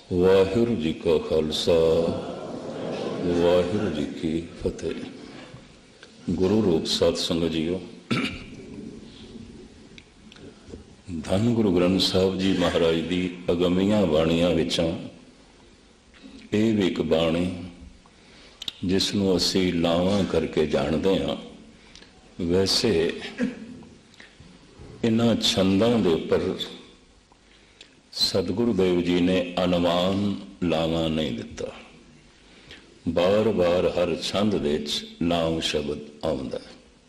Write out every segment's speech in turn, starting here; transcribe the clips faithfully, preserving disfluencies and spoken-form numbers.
वाहिगुरू जी का खालसा वाहिगुरू जी की फतेह। गुरु रूप सतसंग जीओ, धन गुरु ग्रंथ साहब जी महाराज की अगमियां बाणियां विचों ਇਹ ਵੀ ਇੱਕ ਬਾਣੀ ਜਿਸ ਨੂੰ ਅਸੀਂ ਲਾਵਾਂ ਕਰਕੇ ਜਾਣਦੇ ਹਾਂ। ਵੈਸੇ ਇਹਨਾਂ ਛੰਦਾਂ ਦੇ ਉੱਪਰ ਸਤਿਗੁਰੂ ਦੇਵ ਜੀ ਨੇ ਅਨੁਮਾਨ ਲਾਵਾਂ ਨਹੀਂ ਦਿੱਤਾ। ਬਾਰ ਬਾਰ ਹਰ ਛੰਦ ਦੇ ਵਿੱਚ ਨਾਮ ਸ਼ਬਦ ਆਉਂਦਾ।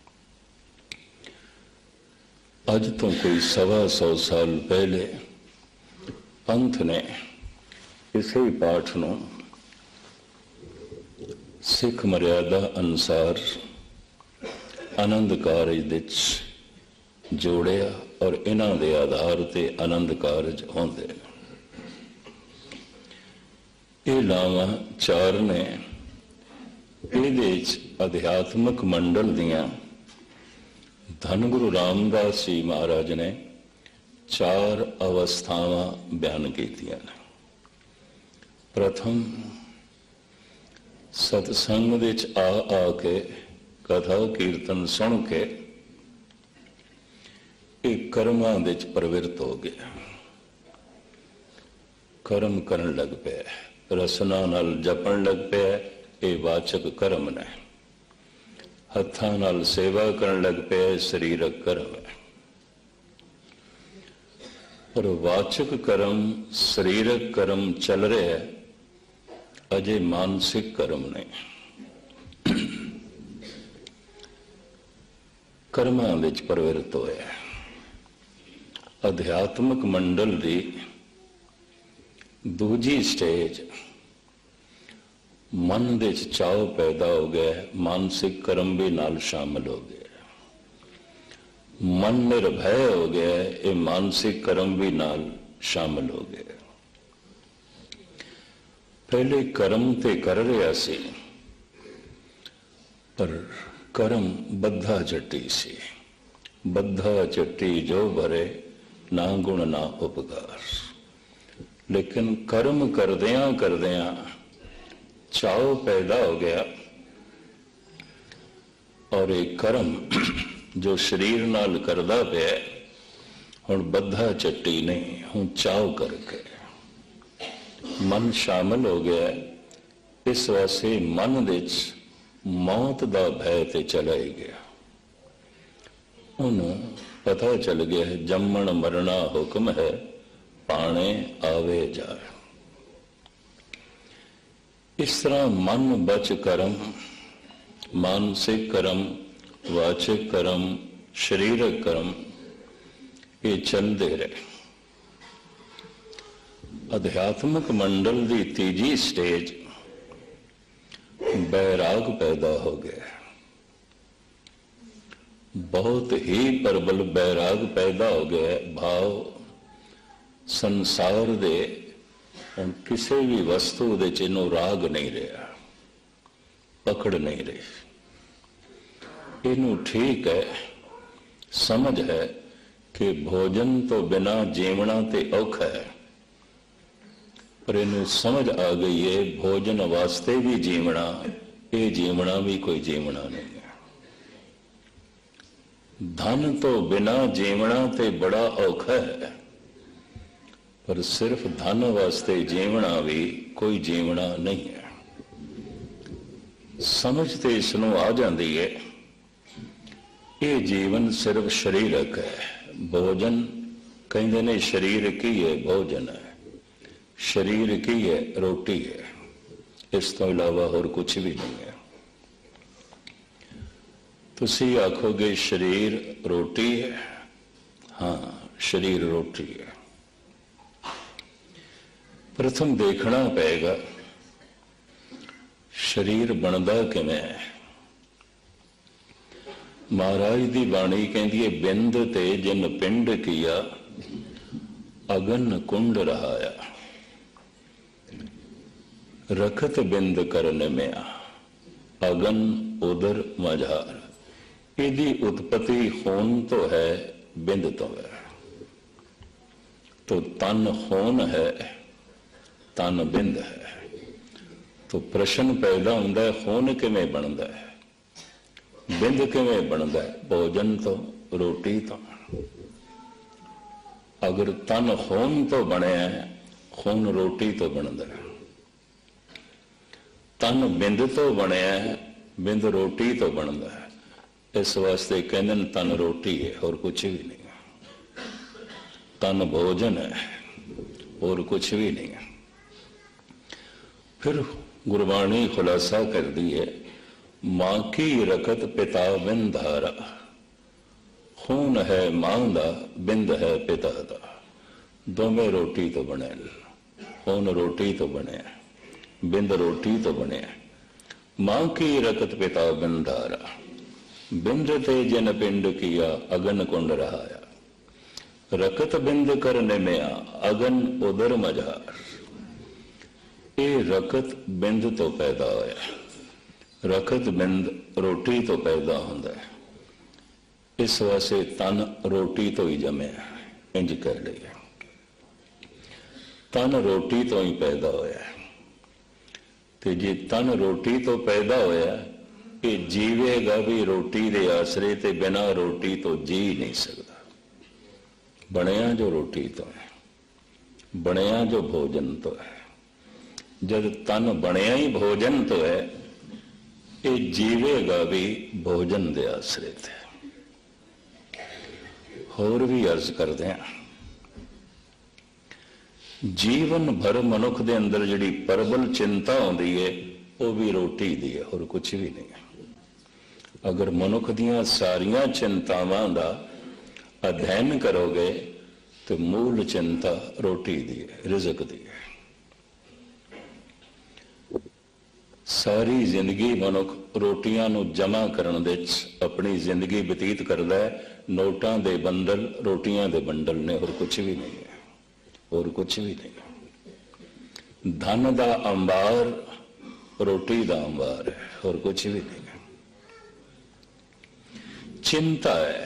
ਅੱਜ ਤੋਂ ਕੋਈ ਸਵਾ ਸੌ ਸਾਲ ਪਹਿਲੇ ਪੰਥ ਨੇ ਇਸੇ ਪਾਠ ਨੂੰ ਸਿੱਖ ਮਰਿਆਦਾ ਅਨੁਸਾਰ ਆਨੰਦ ਕਾਰਜ ਵਿੱਚ ਜੋੜਿਆ ਔਰ ਇਹਨਾਂ ਦੇ ਆਧਾਰ ਤੇ ਆਨੰਦ ਕਾਰਜ ਹੁੰਦੇ। ਇਹ ਲਾਵਾਂ ਚਾਰ ਨੇ। ਇਹਦੇ ਵਿੱਚ ਅਧਿਆਤਮਕ ਮੰਡਲ ਦੀਆਂ ਧੰਨ ਗੁਰੂ ਰਾਮਦਾਸ ਜੀ ਮਹਾਰਾਜ ਨੇ ਚਾਰ ਅਵਸਥਾਵਾਂ ਬਿਆਨ ਕੀਤੀਆਂ ਨੇ। ਪ੍ਰਥਮ ਸਤਸੰਗ ਵਿੱਚ ਆ ਆ ਕੇ ਕਥਾ ਕੀਰਤਨ ਸੁਣ ਕੇ ਇਹ ਕਰਮਾਂ ਵਿੱਚ ਪ੍ਰਵਿਰਤ ਹੋ ਗਿਆ। ਕਰਮ ਕਰਨ ਲੱਗ ਪਿਆ, ਰਸਨਾ ਨਾਲ ਜਪਣ ਲੱਗ ਪਿਆ। ਇਹ ਵਾਚਕ ਕਰਮ ਨੇ। ਹੱਥਾਂ ਨਾਲ ਸੇਵਾ ਕਰਨ ਲੱਗ ਪਿਆ, ਸਰੀਰਕ ਕਰਮ ਹੈ। ਪਰ ਵਾਚਕ ਕਰਮ ਸਰੀਰਕ ਕਰਮ ਚੱਲ ਰਿਹਾ ਹੈ, ਅਜੇ ਮਾਨਸਿਕ ਕਰਮ ਨਹੀਂ। ਕਰਮਾਂ ਵਿੱਚ ਪ੍ਰਵਿਰਤ ਹੋਇਆ। ਅਧਿਆਤਮਕ ਮੰਡਲ ਦੀ ਦੂਜੀ ਸਟੇਜ ਮਨ ਦੇ ਵਿੱਚ ਚਾਅ ਪੈਦਾ ਹੋ ਗਿਆ। ਮਾਨਸਿਕ ਕਰਮ ਵੀ ਨਾਲ ਸ਼ਾਮਲ ਹੋ ਗਏ। ਮਨ ਨਿਰਭੈ ਹੋ ਗਿਆ। ਇਹ ਮਾਨਸਿਕ ਕਰਮ ਵੀ ਨਾਲ ਸ਼ਾਮਲ ਹੋ ਗਏ। ਪਹਿਲੇ ਕਰਮ ਤੇ ਕਰ ਰਿਹਾ ਸੀ, ਪਰ ਕਰਮ ਬੱਧਾ ਚੱਟੀ ਸੀ। ਬੱਧਾ ਚੱਟੀ ਜੋ ਭਰੇ, ਨਾ ਗੁਣ ਨਾ ਉਪਕਾਰ। ਲੇਕਿਨ ਕਰਮ ਕਰਦਿਆਂ ਕਰਦਿਆਂ ਚਾਉ ਪੈਦਾ ਹੋ ਗਿਆ ਔਰ ਇਹ ਕਰਮ ਜੋ ਸਰੀਰ ਨਾਲ ਕਰਦਾ ਪਿਆ ਹੁਣ ਬੱਧਾ ਚੱਟੀ ਨਹੀਂ, ਹੁਣ ਚਾਉ ਕਰਕੇ ਮਨ ਸ਼ਾਮਲ ਹੋ ਗਿਆ। ਇਸ ਵਾਸਤੇ ਮਨ ਵਿੱਚ ਮੌਤ ਦਾ ਭੈ ਤੇ ਚਲਾ ਹੀ ਗਿਆ। ਉਹਨੂੰ ਪਤਾ ਚੱਲ ਗਿਆ ਜੰਮਣ ਮਰਨਾ ਹੁਕਮ ਹੈ, ਪਾਣੇ ਆਵੇ ਜਾਏ। ਇਸ ਤਰ੍ਹਾਂ ਮਨ ਬਚ ਕਰਮ, ਮਾਨਸਿਕ ਕਰਮ, ਵਾਚਕ ਕਰਮ, ਸਰੀਰਕ ਕਰਮ ਇਹ ਚੱਲਦੇ ਰਹੇ। ਅਧਿਆਤਮਕ ਮੰਡਲ ਦੀ ਤੀਜੀ ਸਟੇਜ ਬੈਰਾਗ ਪੈਦਾ ਹੋ ਗਿਆ। ਬਹੁਤ ਹੀ ਪ੍ਰਬਲ ਬੈਰਾਗ ਪੈਦਾ ਹੋ ਗਿਆ। ਭਾਵ ਸੰਸਾਰ ਦੇ ਹੁਣ ਕਿਸੇ ਵੀ ਵਸਤੂ ਦੇ ਚ ਇਹਨੂੰ ਰਾਗ ਨਹੀਂ ਰਿਹਾ, ਪਕੜ ਨਹੀਂ ਰਹੀ। ਇਹਨੂੰ ਠੀਕ ਹੈ, ਸਮਝ ਹੈ ਕਿ ਭੋਜਨ ਤੋਂ ਬਿਨਾਂ ਜੀਵਣਾ ਤੇ ਔਖਾ ਹੈ, ਪਰ ਇਹਨੂੰ ਸਮਝ ਆ ਗਈ ਹੈ ਭੋਜਨ ਵਾਸਤੇ ਵੀ ਜੀਵਣਾ, ਇਹ ਜੀਵਣਾ ਵੀ ਕੋਈ ਜੀਵਣਾ ਨਹੀਂ ਹੈ। ਧਨ ਤੋਂ ਬਿਨਾਂ ਜੀਵਣਾ ਤੇ ਬੜਾ ਔਖਾ ਹੈ, ਪਰ ਸਿਰਫ ਧਨ ਵਾਸਤੇ ਜੀਵਣਾ ਵੀ ਕੋਈ ਜੀਵਣਾ ਨਹੀਂ ਹੈ। ਸਮਝ ਤੇ ਇਸ ਨੂੰ ਆ ਜਾਂਦੀ ਹੈ ਇਹ ਜੀਵਨ ਸਿਰਫ ਸਰੀਰਕ ਹੈ। ਭੋਜਨ ਕਹਿੰਦੇ ਨੇ ਸਰੀਰ ਕੀ ਹੈ? ਭੋਜਨ ਹੈ। ਸਰੀਰ ਕੀ ਹੈ? ਰੋਟੀ ਹੈ। ਇਸ ਤੋਂ ਇਲਾਵਾ ਹੋਰ ਕੁਛ ਵੀ ਨਹੀਂ ਹੈ। ਤੁਸੀਂ ਆਖੋਗੇ ਸਰੀਰ ਰੋਟੀ ਹੈ। ਹਾਂ, ਸਰੀਰ ਰੋਟੀ ਹੈ। ਪ੍ਰਥਮ ਦੇਖਣਾ ਪਏਗਾ ਸਰੀਰ ਬਣਦਾ ਕਿਵੇਂ ਹੈ। ਮਹਾਰਾਜ ਦੀ ਬਾਣੀ ਕਹਿੰਦੀ ਹੈ ਬਿੰਦ ਤੇ ਜਿਨ ਪਿੰਡ ਕੀਆ ਅਗਨ ਕੁੰਡ ਰਹਾਇਆ। रखत बिंद करन में अगन उदर मझार। यदि उत्पत्ति होन तो है, बिंद तो है। तो तन होन है, तन बिंद है। तो प्रश्न पैदा होंदा है खून किवें बनदा है, बिंद किवें बनदा है? भोजन तो, रोटी तो। अगर तन खून तो बनया है, खून रोटी तो बनदा है। तन बिंद तो बनया है, बिंद रोटी तो बनदा है। इस वास्ते कहंदे तन रोटी है और कुछ भी नहीं। तन भोजन है और कुछ भी नहीं है। फिर गुरबाणी खुलासा कर दी है, मां की रकत पिता बिन धारा। खून है मां दा, बिंद है पिता दा। दोवें रोटी तो बने। खून रोटी तो बने, बिंद रोटी तो बने। मां की रकत पिता बिन धारा, बिंद ते जिन पिंड किया अगन कुंड रहाया। रकत बिंद करने में आ, अगन उदर मजार। ये रकत बिंद तो पैदा होया, रकत बिंद रोटी तो पैदा होंदा है। इस वास्ते तन रोटी तो ही जमे, इंज कह लिया। तन रोटी तो ही पैदा होया। ते जे तन रोटी तो पैदा होया, ये जीवेगा भी रोटी दे आसरे, ते बिना रोटी तो जी नहीं सकता। बनया जो रोटी तो है, बनया जो भोजन तो है। जब तन बनया ही भोजन तो है, ये जीवेगा भी भोजन दे आसरे थे। होर भी अर्ज करते हैं, जीवन भर मनुख दे अंदर जिहड़ी प्रबल चिंता आउंदी है, वो भी रोटी दी है और कुछ भी नहीं है। अगर मनुख दियां सारियां चिंतावां दा अध्ययन करोगे तो मूल चिंता रोटी दी है, रिज़्क दी है। सारी जिंदगी मनुख रोटियां नूं जमा करन दे अपनी जिंदगी बतीत करदा है। नोटां दे बंडल रोटियां दे बंडल ने, और कुछ भी नहीं है, और कुछ भी नहीं। धन दा अंबार रोटी दा अंबार है, और कुछ भी नहीं है। चिंता है,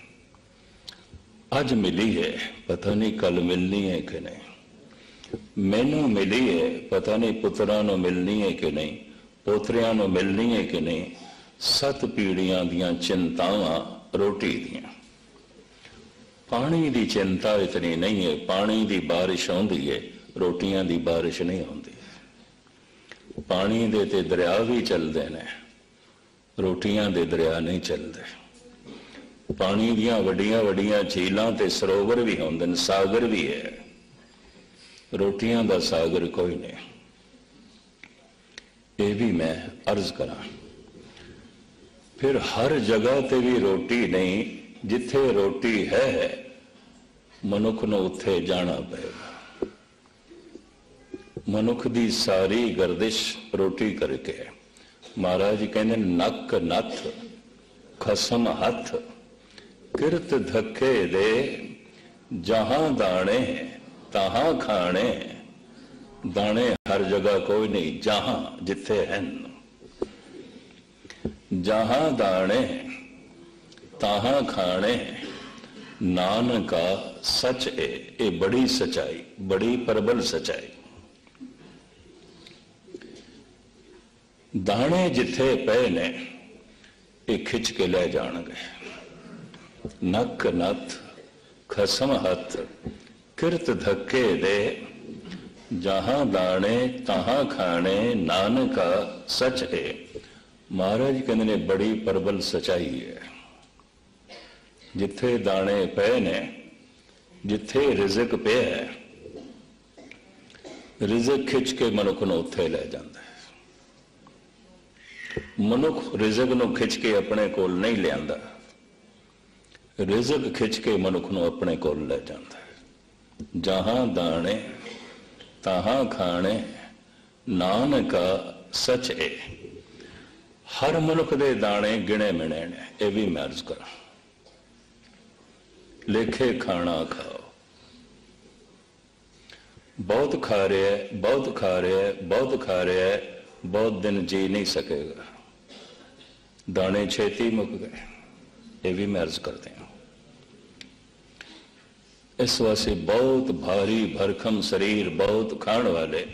अज मिली है, पता नहीं कल मिलनी है कि नहीं। मैनू मिली है, पता नहीं पुत्रां नूं मिलनी है कि नहीं, पोतरियां नूं मिलनी है कि नहीं। सत पीढ़ियां दियां चिंतावां रोटी दियां। पानी दी चिंता इतनी नहीं है, पानी दी बारिश आउंदी है, रोटियां दी बारिश नहीं आउंदी। पानी दे ते दरिया भी चलदे ने, रोटियां दे दरिया नहीं चलदे। पानी दियां वड्डियां वड्डियां झीलां ते सरोवर भी होंदे ने, सागर भी है, रोटियां दा सागर कोई नहीं। ये भी मैं अर्ज करा। फिर हर जगह ते भी रोटी नहीं। जिथे रोटी है मनुख नूं उत्थे जाना पेगा। मनुख दी सारी गर्दिश रोटी करके। महाराज जी कहंदे नक नथ खसम हथ, किरत धक्के दे जहां दाने तहां खाने। दाने हर जगह कोई नहीं, जहां जिथे हैं। जहां दाने तहां खाने, नानका सच है। ये बड़ी सच्चाई, बड़ी प्रबल सच्चाई। दाने जिथे पे ने ये खिंच के ले जाणगे। नक नथ खसम हथ, किरत धक्के दे जहां दाने तहां खाने, नानका सच है। महाराज कहते ने बड़ी प्रबल सच्चाई है। जिथे दाने पे ने, जिथे रिज़क पे है, रिज़क खिंच के मनुख नूं उत्थे ले जांदा है। मनुख रिज़क नूं खिंच के अपने कोल नहीं लियांदा, रिज़क खिंच के मनुख नूं अपने कोल ले जांदा है। जहां दाने तहां खाने, नानका सच है। हर मनुख दे दाने गिने मिने ने। यह भी मैं अर्ज करा। लेखे खाना खाओ। बहुत खा रहे है, बहुत खा रहे है, बहुत खा रहे है, बहुत दिन जी नहीं सकेगा। दाने छेती मुक गए। ये भी मैं अर्ज करते हैं। इस वास्ते बहुत भारी भरखम शरीर, बहुत खाण वाले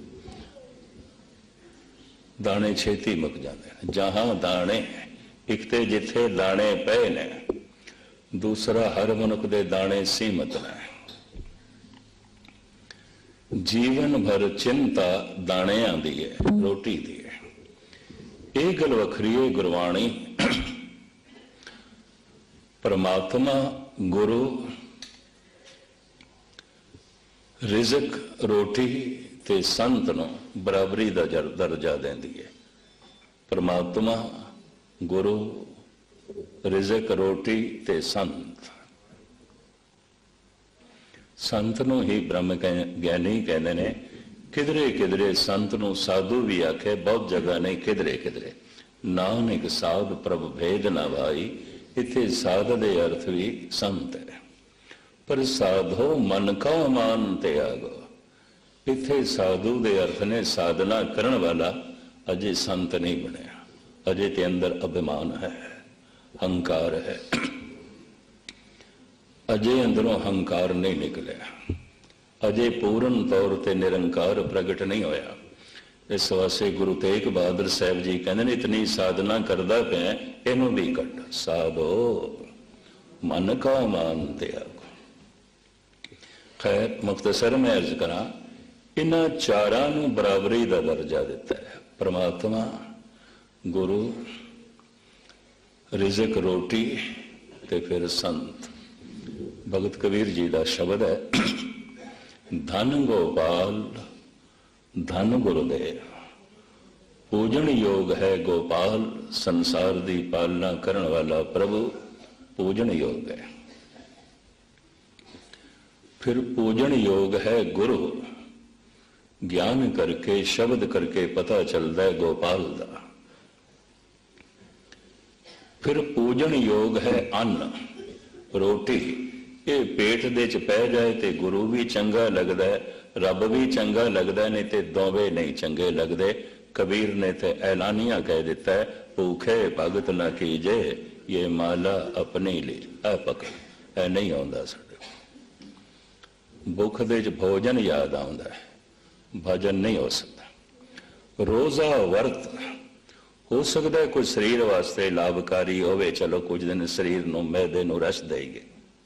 दाने छेती मुक जाते हैं। जहां दाने एक ते जिथे दाने पे ने, दूसरा हर मनुख दे दाने सीमित ने। जीवन भर चिंता दाणियां दी है, रोटी दी है। ਇਹ ਗੱਲ ਵੱਖਰੀ ਹੈ ਗੁਰਬਾਣੀ। परमात्मा गुरु रिजक रोटी ते संत नूं बराबरी का दर्जा देंदी है। परमात्मा गुरु रिजक रोटी ते संत, संत नूं ही ब्रह्म ज्ञानी कहते हैं। किधरे किधरे संत नूं साधु भी आखे, बहुत जगह नहीं, किधरे किधरे। नानक साध प्रभ भेद ना भाई, इत्थे साध दे अर्थ भी संत है। पर साधो मन का मान त्यागो, इत्थे साधु दे अर्थ ने साधना करन वाला अजे संत नहीं बनया। अजे ते अंदर अभिमान है, हंकार है, अजे अंदरों हंकार नहीं निकलिया, अजे पूर्ण तौर पर निरंकार प्रगट नहीं होया। इस वास्ते गुरु तेग बहादुर साहब जी कहते इतनी साधना करदा पिया, इनू भी कट। साधो मन का मान त्यागो। खैर मुख्तसर मैं अर्ज करा, इन्हां चारां नूं बराबरी का दर्जा दिता है। परमात्मा गुरु रिजक रोटी ते फिर संत। भगत कबीर जी का शब्द है, धन गोपाल धन गुरुदेव, पूजन योग है गोपाल, संसार की पालना करने वाला प्रभु पूजन योग है। फिर पूजन योग है गुरु, ज्ञान करके शब्द करके पता चलता है गोपाल का। फिर पूजन योग है अन्न रोटी, ये पेट दे च पै जाए तो गुरु भी चंगा लगता है, रब भी चंगा लगता है, नहीं तो दोवे नहीं चंगे लगते। कबीर ने तो ऐलानिया कह दिता है, भूखे भगत न कीजे, ये माला अपनी ली ऐ पकड़। ऐ नहीं आता साडे भुख दे च भोजन याद आता है, भजन नहीं हो सकता। रोजा वर्त हो सकता है कुछ शरीर वास्ते लाभकारी होवे, चलो कुछ दिन शरीर नूं मैदे नूं रस देईगे,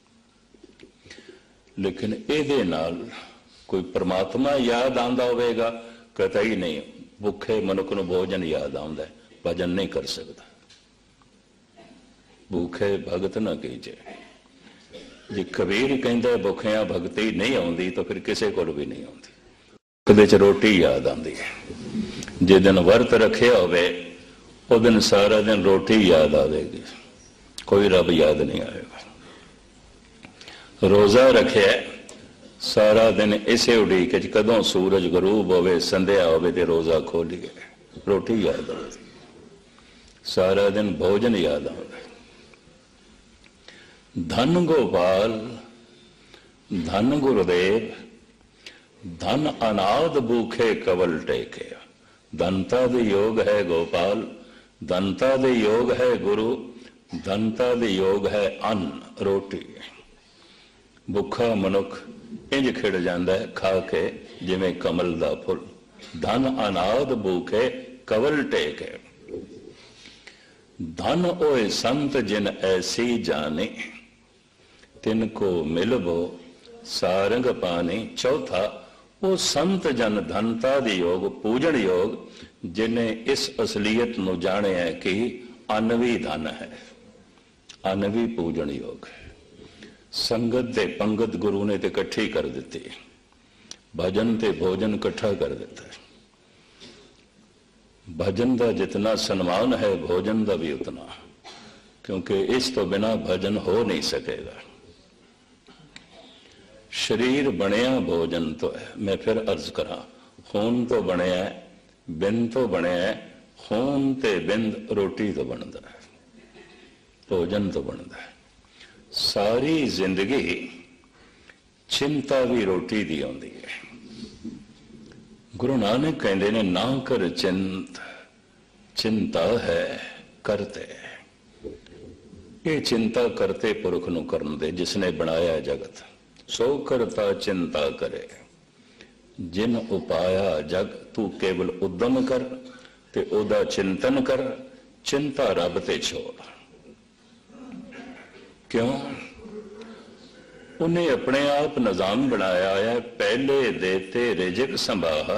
लेकिन इहदे नाल कोई परमात्मा याद आंदा होवेगा? कतई नहीं। भुखे मनुख नूं भोजन याद आउंदा है, भजन नहीं कर सकता। भूखे भगत ना कीजे, जे कबीर कहंदा भुखियां भगती नहीं आउंदी तो फिर किसी कोल भी नहीं आउंदी। कदे च रोटी याद आंदी है। जे दिन वर्त रखिया होवे उस दिन सारा दिन रोटी याद आवेगी, कोई रब याद नहीं आएगा। रोजा रखे सारा दिन इसे उड़ीक कदों सूरज गरूब होवे, संध्या होवे ते रोजा खोलिए, रोटी याद आती। सारा दिन भोजन याद आवे। धन गोपाल धन गुरुदेव, धन अनाद भूखे कवल टेके। धनता दे योग है गोपाल, धनता दे योग है गुरु, धनता दे योग है अन्न रोटी। भुखा मनुख इंज खिड़ जाता है खा के जिमें कमल दा फुल। धन अनाद भूखे कवल टेके, धन ओए संत जिन ऐसी जाने, तिनको मिलबो सारंग पानी। चौथा वो संत जन धनता दी योग पूजन योग, जिन्हें इस असलीयत नूं जाने है कि अन्न भी धन है, अन्न भी पूजन योग है। संगत ते पंगत गुरु ने ते इकट्ठी कर दी, भजन ते भोजन इकट्ठा कर दिता है। भजन का जितना सम्मान है भोजन का भी उतना, क्योंकि इस तो बिना भजन हो नहीं सकेगा। शरीर बनया भोजन तो है। मैं फिर अर्ज करा, खून तो बनया है, बिंद तो बनया है, खून ते बिंद रोटी तो बनता है, भोजन तो बनता है। सारी जिंदगी चिंता भी रोटी दी आती है। गुरु नानक कहते ने ना कर चिंत, चिंता है करते। ये चिंता करते पुरख नूं करन दे जिसने बनाया जगत। सो करता चिंता करे, जिन उपाया जग। तू केवल उद्यम कर ते ओदा चिंतन कर, चिंता रब ते छोड़। क्यों? उन्हें अपने आप निजाम बनाया है। पहले देते रिजक संभाहा,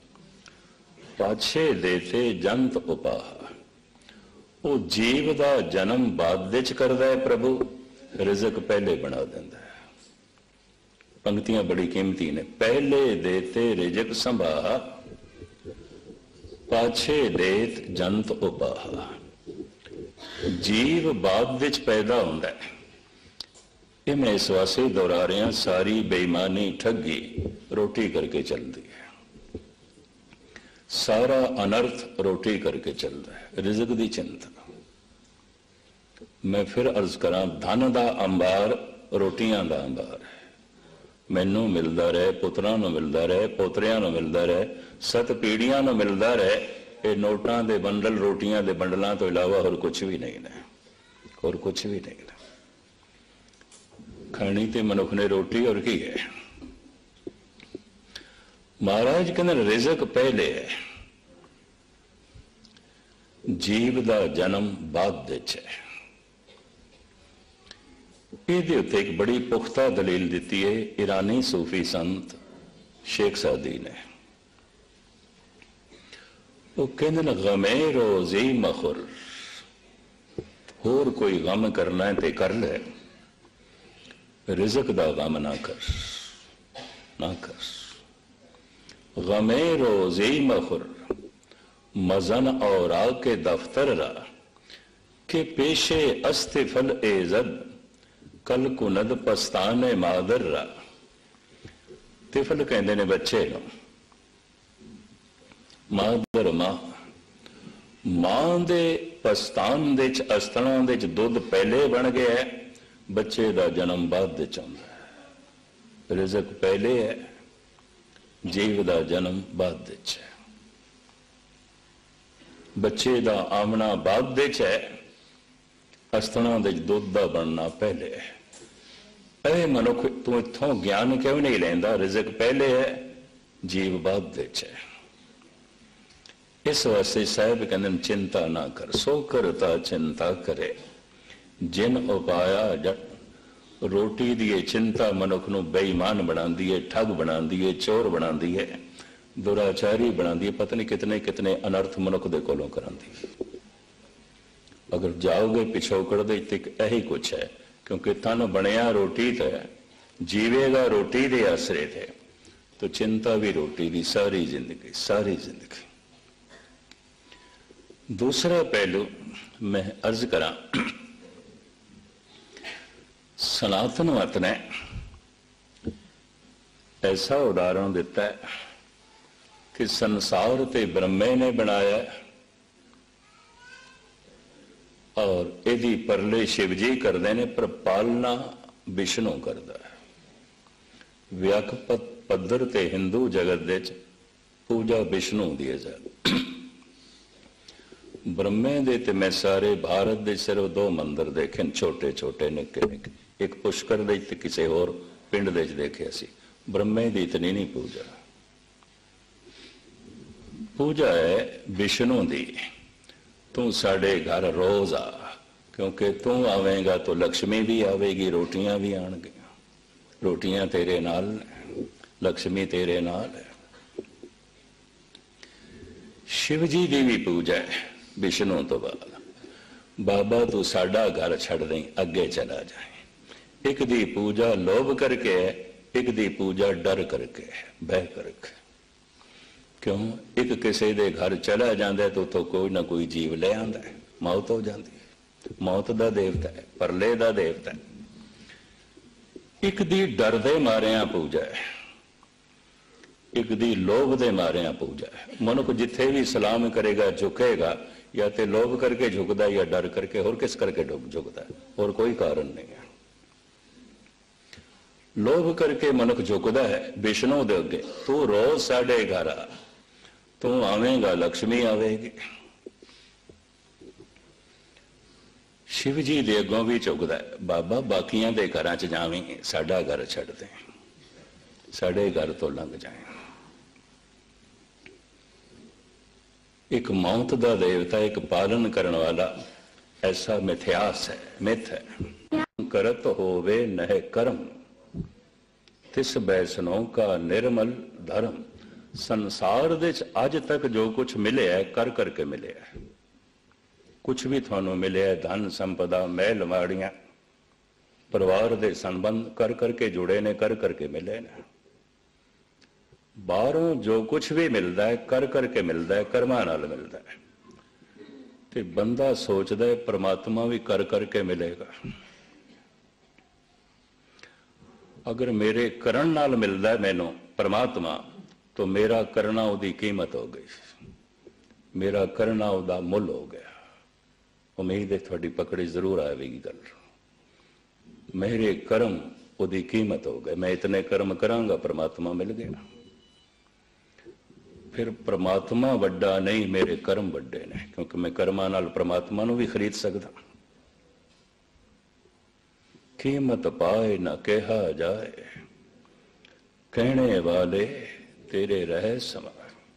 पाछे देते जंत उपाहा। वो जीव का जन्म बाद विच करदा है प्रभु, रिजक पहले बना देंदा है। पंक्तियां बड़ी कीमती ने। पहले देते रिजक संभाहा, पाछे देत जंत उपाहा। जीव बाद विच पैदा होंदा है। ये मैं इस वास्ते दोहरा रहा, सारी बेईमानी ठगी रोटी करके चलती है। सारा अनर्थ रोटी करके चलता है, रिजक की चिंता। मैं फिर अर्ज करा, धन का अंबार रोटियां का अंबार है। मैनू मिलता रहे, पुत्रां नूं मिलता रहे, पोतरियां नूं मिलता रहे, सत पीढ़ियां नूं मिलता रहे। ये नोटां दे बंडल, रोटियां दे बंडलों तो इलावा होर कुछ भी नहीं है, होर कुछ भी नहीं है। खानी तो मनुख ने रोटी और की है। महाराज कहते रिजक पहले है, जीव का जन्म बाद विच है। ये उत्ते एक बड़ी पुख्ता दलील दी है ईरानी सूफी संत शेख सादी ने। वो कहते गमे रोजी मखुर, होर कोई गम करना है तो कर ले, रिजक दा गम ना कर, ना कर। गमे रोजी मखुर, मजन और आके दफ्तर रा, के पेशे अस्तिफल एजद, कल कुनद पस्ताने मादर रा। तिफल कहते ने बच्चे नो, मादर मां। मां दे पस्तान दे च अस्तना दे च दुध पहले बन गया है, बच्चे का जन्म बाद विच आउंदा है। रिजक पहले है, जीव का जन्म बाद विच है। बच्चे का आमना बाद विच है, अस्तना दे दुध का बनना पहले है। ऐ मनुख तू इत्थों ज्ञान क्यों नहीं लैंदा? रिजक पहले है, जीव बाद विच है। इस वास्ते साहब कहते चिंता ना कर, सो करता चिंता करे, जिन उपाया जट। रोटी दी चिंता मनुख नूं बेईमान बनाती है, ठग बनाती है, चोर बनाती है, दुराचारी बनाती है, पता नहीं कितने कितने अनर्थ मनुख दे कोलों करांदी है। अगर जाओगे पिछोकड़ दे ते यही कुछ है, क्योंकि तन बनया रोटी ते, जीवेगा रोटी दे आसरे थे, तो चिंता भी रोटी दी सारी जिंदगी, सारी जिंदगी। दूसरा पहलू मैं अर्ज करा, सनातन मत ने ऐसा उदाहरण दिता है कि संसार ते ब्रह्मे ने बनाया और यदि परले शिव जी करते हैं, पर पालना विष्णु करता है। व्यापक पद्धर ते हिंदू जगत दे पूजा विष्णु दी है। ब्रह्मे दे ते मैं सारे भारत दे सिर्फ दो मंदिर देखे, छोटे छोटे निके निके। एक पुष्कर दे ते किसी होर पिंड दे देखे सी। ब्रह्मे दी इतनी नहीं पूजा। पूजा है विष्णु दी। तू साढ़े घर रोज आ, क्योंकि तू आवेगा तो लक्ष्मी भी आवेगी, रोटियां भी आनगियां। रोटियां तेरे नाल, लक्ष्मी तेरे नाल है। शिव जी की भी पूजा है विष्णु तो बाद। बाबा तू साडा घर छड़ नहीं, अगे चला जाए। एक दी पूजा लोभ करके है, एक दी पूजा डर करके है, भय करके। क्यों? एक किसी दे घर चला जाता है तो तो कोई ना कोई जीव ले आंदा है, मौत हो जाती है। मौत दा देवता है, परले दा देवता है। एक दी डर दे मारिया पूजा है, एक दी लोभ दे मारिया पूजा है। मनुख जिथे भी सलाम करेगा, झुकेगा, या तो लोभ करके झुकता या डर करके। और किस करके झुकता है? और कोई कारण नहीं है। लोभ करके मनुख झुकता है विष्णु दे अगे। तू रोज साढ़े घर आ, तू आवेगा लक्ष्मी आवेगी। शिव जी दे अगों भी चुकदा है, बाबा बाकियां दे घरां च जावीं, साडा घर छड्ड दे, साडे घर तो लंघ जाए। एक मौत दा देवता, एक पालन करने वाला, ऐसा मिथ्यास है, मिथ है। करत होवे नह कर्म, तिस बैसनों का निर्मल धर्म। संसार दे अज तक जो कुछ मिले है कर करके मिले है। कुछ भी थानू मिले है, धन संपदा, महल माड़ियां, परिवार दे संबंध कर करके जुड़े ने, कर करके मिले ने। बाहरों जो कुछ भी मिलता है कर करके मिलता है, कर्मां नाल मिलता है। ते बंदा सोचता है परमात्मा भी कर करके मिलेगा। अगर मेरे करण नाल मिलता है मैनू परमात्मा, तो मेरा करना उहदी कीमत हो गई, मेरा करना उहदा मुल हो गया। उम्मीद है थोड़ी पकड़ी जरूर आएगी गल। मेरे कर्म उहदी कीमत हो गए, मैं इतने कर्म करांगा, परमात्मा मिल गया। फिर परमात्मा वड्डा नहीं, मेरे कर्म वड्डे ने, क्योंकि मैं कर्मां नाल परमात्मा नूं भी खरीद सकदा। कीमत पाए ना कहा जाए, कहने वाले तेरे रहे समाए।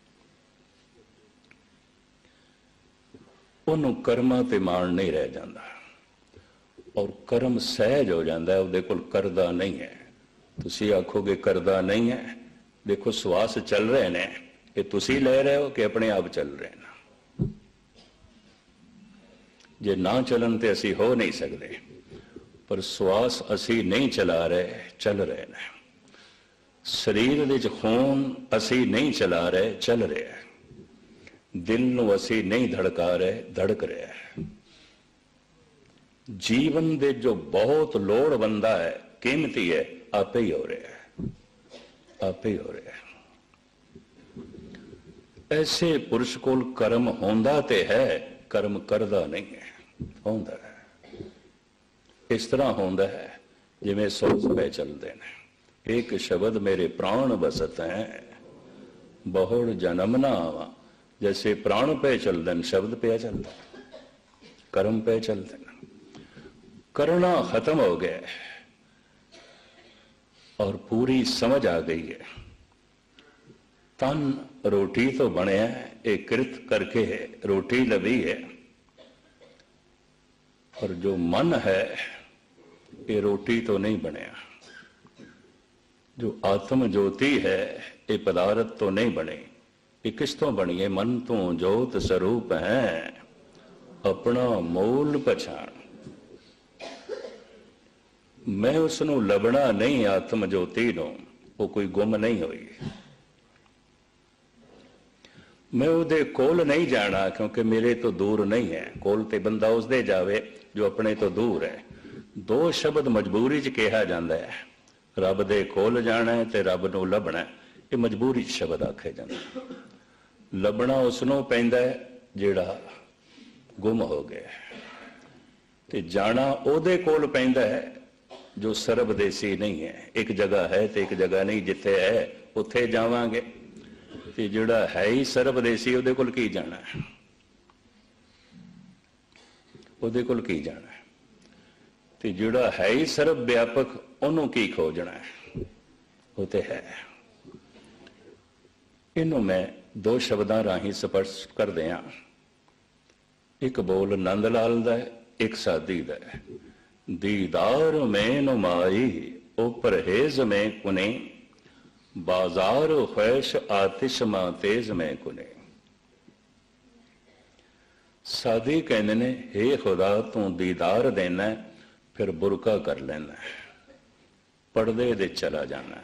उन्होंने कर्मां ते मान नहीं रह जाता, और कर्म सहज हो जाता है, उहदे कोल करदा नहीं है। तुसी आखोगे करदा नहीं है, देखो श्वास चल रहे ने, ये तुसी ले रहे हो कि अपने आप चल रहे हैं। जे ना चलन ते असी हो नहीं सकते, पर श्वास असी नहीं चला रहे, चल रहे हैं। शरीर दे खून असी नहीं चला रहे, चल रहे हैं। दिल नूं असी नहीं धड़का रहे, धड़क रहे हैं। जीवन दे जो बहुत लोड़ बंदा है, कीमती है, आपे ही हो रहे हैं, आपे ही हो रहे हैं। ऐसे पुरुष कोल कर्म होंदा ते है, कर्म करदा नहीं है, होंदा है। इस तरह होंदा है जिवें सौ रुपए चलते हैं। एक शब्द मेरे प्राण बसत हैं, बहुड़ जन्म ना आवा। जैसे प्राण पे चलते हैं, शब्द पे चलता, कर्म पे चलते हैं। करना खत्म हो गया और पूरी समझ आ गई है। तन रोटी तो बने, एक कृत करके रोटी लभी है, और जो मन है ये रोटी तो नहीं बने। जो आत्म ज्योति है ये पदार्थ तो नहीं बने। ये किस तो बनी है? मन तो जोत स्वरूप है, अपना मूल पछाण। मैं उसनू लभना नहीं, आत्म ज्योति नो, वो कोई गुम नहीं हुई। मैं उहदे कोल नहीं जाना, क्योंकि मेरे तो दूर नहीं है। कोल ते बंदा उसदे जावे जो अपने तो दूर है। दो शब्द मजबूरी च कहा जाता है, रब दे कोल जाना है ते रब नूं लभना है। ये मजबूरी च शब्द आखे जाते। लभना उसनों पैंदा है जिहड़ा गुम हो गया, ते जाना उहदे कोल पैंदा है जो सर्वदेसी नहीं है। एक जगह है तो एक जगह नहीं, जिथे है उत्थे जावांगे। ते जिहड़ा है ही सर्वदेसी, उहदे कोल की जाना है? उहदे कोल की जाना है? ते जिहड़ा है ही सर्व व्यापक, उहनूं की खोजना है? वो ते है। इनू मैं दो शब्दां राही स्पष्ट कर दिया। एक बोल नंद लाल दा, एक सादी दा। दीदार में नुमाई ओ परहेज में कुने, बाजार ख्वैश आतिश मां तेज में कुने। सादी कहते ने, हे खुदा तू दीदार देना फिर बुरका कर लेना, पर्दे दे चला जाना।